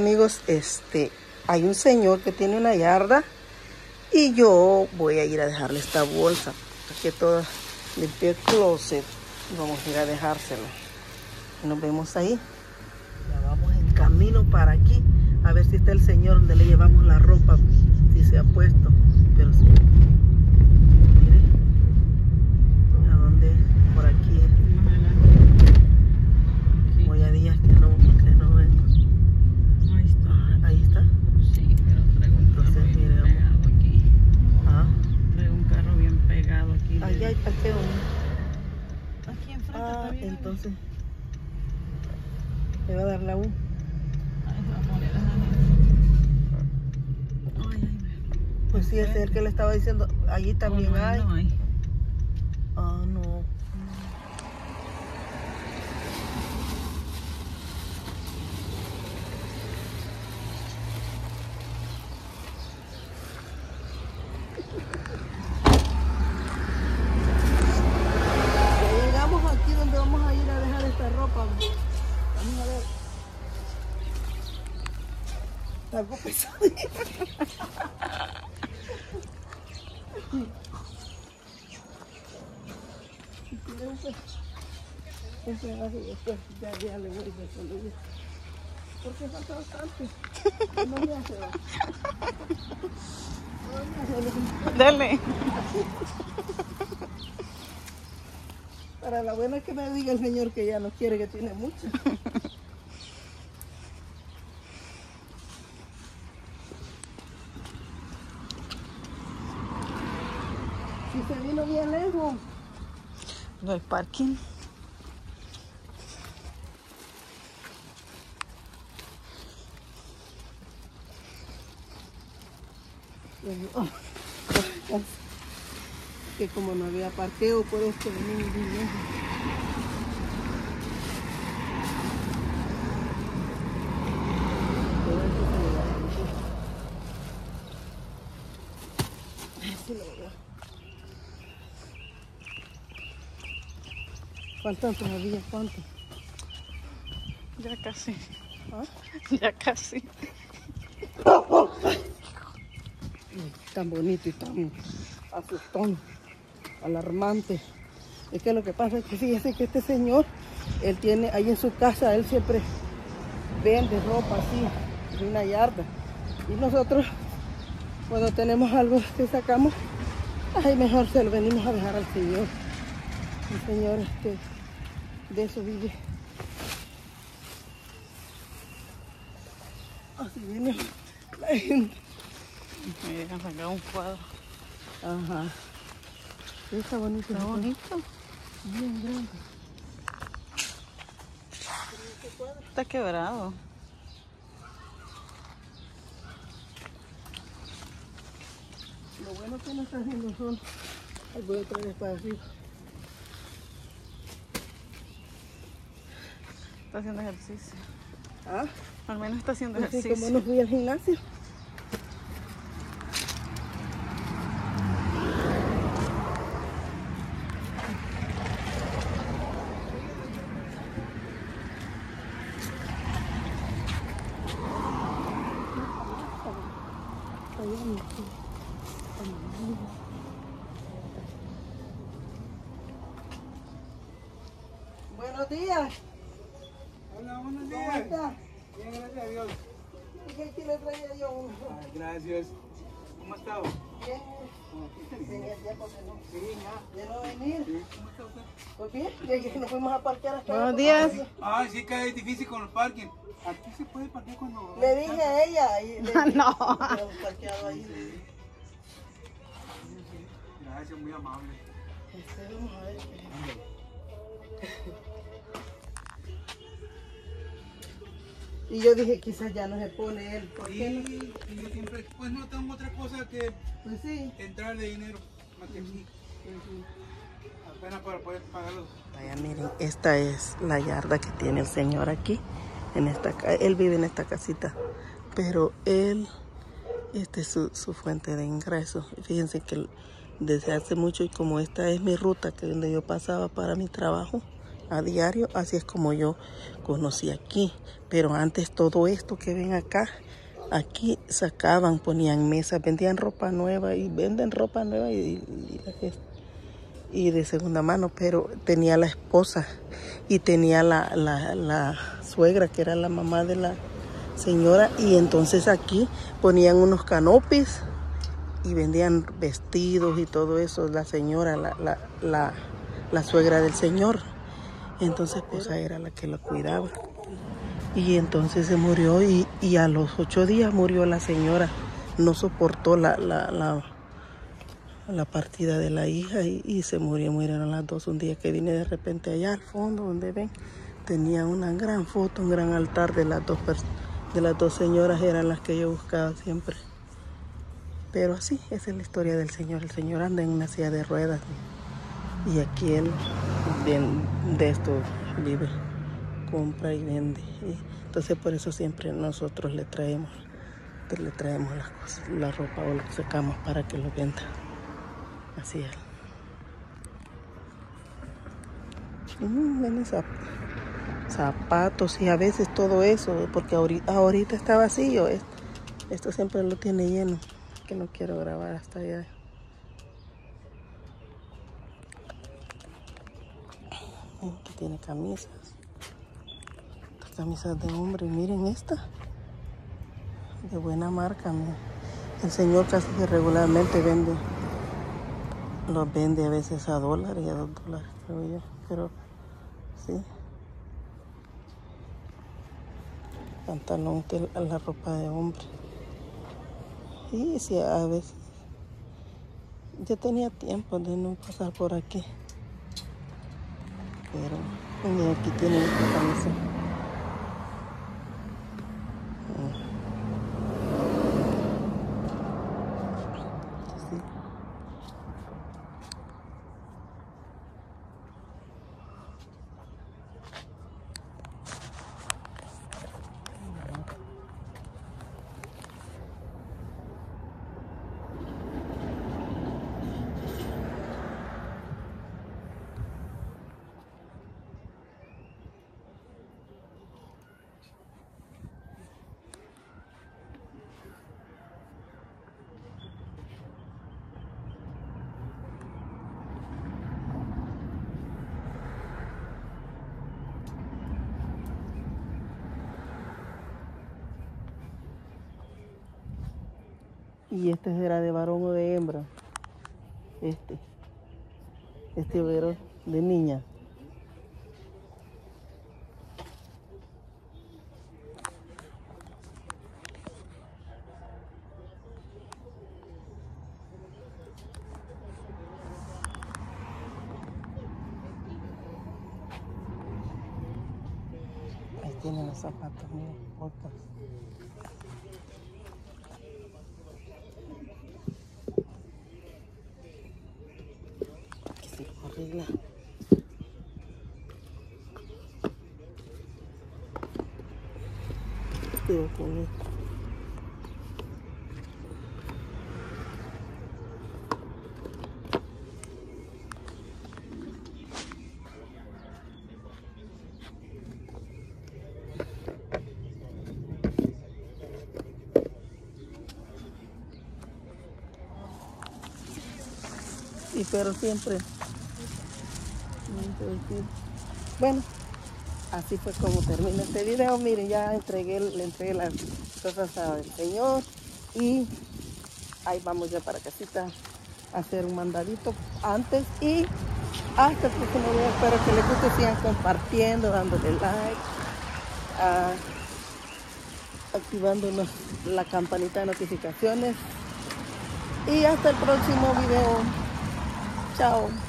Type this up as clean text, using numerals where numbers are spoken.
amigos, hay un señor que tiene una yarda y yo voy a ir a dejarle esta bolsa. Aquí toda limpié el closet y vamos a ir a dejárselo. Y nos vemos ahí. Ya vamos en camino para aquí a ver si está el señor donde le llevamos la ropa, si se ha puesto. Pero sí. Mire, ¿a dónde? Por aquí. Voy a días que no vengo. Ahí está. Ahí está. Sí, pero traigo un carro Entonces, bien mire, pegado aquí. Ah, Traigo un carro bien pegado aquí. allá hay parqueo. Aquí enfrente está bien. Entonces me va a dar la U. Ahí se va a poner ay. Pues sí, ese es el que le estaba diciendo. Allí también no, hay. No hay. Ah, no. Ya llegamos aquí donde vamos a ir a dejar esta ropa. Vamos a ver. Está algo pesado. Un pedazo y después ya le voy a resolver. Porque falta bastante. No me hace. Dale. Para la buena que me diga el señor que ya no quiere, que tiene mucho. Si se vino bien lejos. Del parking. Que como no había parqueo, por esto venimos bien lejos. ¿Faltan todavía? ¿Cuánto? Ya casi. ¿Ah? Ya casi. Tan bonito y tan asustón, alarmante. Es que lo que pasa es que fíjese que este señor, él tiene ahí en su casa, él siempre vende ropa así, de una yarda. Y nosotros, cuando tenemos algo que sacamos, ay, mejor se lo venimos a dejar al señor. El señor de eso vive. Así viene la gente. Me dejan sacar un cuadro. Ajá. Está bonito. Está bonito. Bien grande. Está quebrado. Lo bueno que no está haciendo sol. Ahí voy otra vez para arriba. Está haciendo ejercicio. ¿Ah? Al menos está haciendo Pues sí, ejercicio. como no fui al gimnasio. Buenos días. Hola, buenos ¿Cómo días. está? Bien, gracias a Dios. Dije que le traía yo uno. Ay, gracias. ¿Cómo ha estado? Bien. Tenía tiempo que no. Sí, ya. De no venir. Sí. ¿Cómo está usted? Pues bien, ya que nos fuimos a parquear hasta Buenos allá. días. Ay, sí que es difícil con el parking. Aquí se puede parquear cuando... Le dije a ella. Y le No. Pero parqueado ahí. Gracias, muy amable. Vamos a ver. Y yo dije, quizás ya no se pone él. ¿Por qué no? Sí, y yo siempre, pues no tengo otra cosa que Pues sí. entrar de dinero. Más que aquí. Apenas para poder pagarlos. Vaya, miren, esta es la yarda que tiene el señor aquí. En esta, él vive en esta casita. Pero él, esta es su fuente de ingresos. Fíjense que desde hace mucho, y como esta es mi ruta, que donde yo pasaba para mi trabajo, a diario. Así es como yo conocí aquí. Pero antes todo esto que ven acá, aquí sacaban, ponían mesas, vendían ropa nueva y venden ropa nueva y de segunda mano, pero tenía la esposa y tenía la suegra, que era la mamá de la señora, y entonces aquí ponían unos canopis y vendían vestidos y todo eso, la señora, la suegra del señor. Entonces pues era la que lo cuidaba. Y entonces se murió y a los 8 días murió la señora. No soportó la partida de la hija y se murieron las dos. Un día que vine de repente allá al fondo donde ven, tenía una gran foto, un gran altar de las dos señoras, eran las que yo buscaba siempre. Pero así, esa es la historia del Señor. El Señor anda en una silla de ruedas y aquí Él de esto vive, compra y vende. Y entonces por eso siempre nosotros le traemos las cosas, la ropa o lo que sacamos para que lo venda. Así es. Venden zapatos y a veces todo eso, porque ahorita está vacío. Esto siempre lo tiene lleno, que no quiero grabar hasta allá. Aquí tiene camisas. Estas camisas de hombre, miren esta. De buena marca, miren. El Señor casi que regularmente los vende a veces a $1 y a $2, creo yo. Pero sí. Pantalón, la ropa de hombre. Y sí, a veces. Yo tenía tiempo de no pasar por aquí. Pero mira, aquí tienen esta camisa. Sí. ¿Y este será de varón o de hembra? Este overo de niña. Ahí tienen los zapatos, miren, botas. Arregla. Quedo con esto. Y pero siempre. Bueno, así fue como termina este video. Miren, ya le entregué las cosas al Señor y ahí vamos ya para casita a hacer un mandadito antes y hasta el próximo video. Espero que les guste, sigan compartiendo, dándole like, activando la campanita de notificaciones y hasta el próximo video. Chao.